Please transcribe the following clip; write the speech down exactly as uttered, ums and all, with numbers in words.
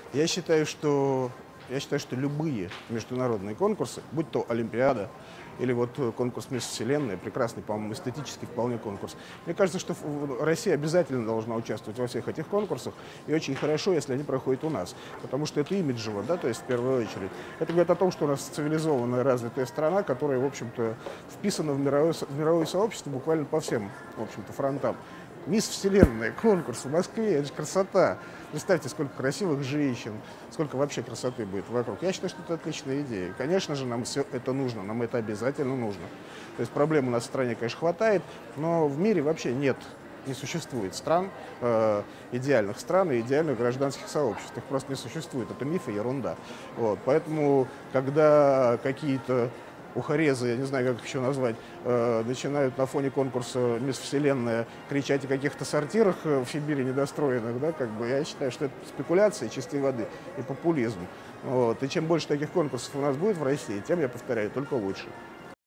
Я считаю, что, я считаю, что любые международные конкурсы, будь то Олимпиада или вот э, конкурс «Мисс Вселенная», прекрасный, по-моему, эстетический вполне конкурс. Мне кажется, что в- в- Россия обязательно должна участвовать во всех этих конкурсах, и очень хорошо, если они проходят у нас, потому что это имиджево, да, то есть в первую очередь. Это говорит о том, что у нас цивилизованная, развитая страна, которая, в общем-то, вписана в мировое, со- в мировое сообщество буквально по всем, в общем-то, фронтам. Мисс Вселенная, конкурс в Москве, это же красота. Представьте, сколько красивых женщин, сколько вообще красоты будет вокруг. Я считаю, что это отличная идея. Конечно же, нам все это нужно, нам это обязательно нужно. То есть проблем у нас в стране, конечно, хватает, но в мире вообще нет, не существует стран, э, идеальных стран и идеальных гражданских сообществ. Их просто не существует. Это миф и ерунда. Вот. Поэтому, когда какие-то ухарезы, я не знаю, как их еще назвать, э, начинают на фоне конкурса «Мисс Вселенная» кричать о каких-то сортирах э, в Сибири недостроенных, да, как бы, я считаю, что это спекуляция чистой воды и популизм. Вот. И чем больше таких конкурсов у нас будет в России, тем, я повторяю, только лучше.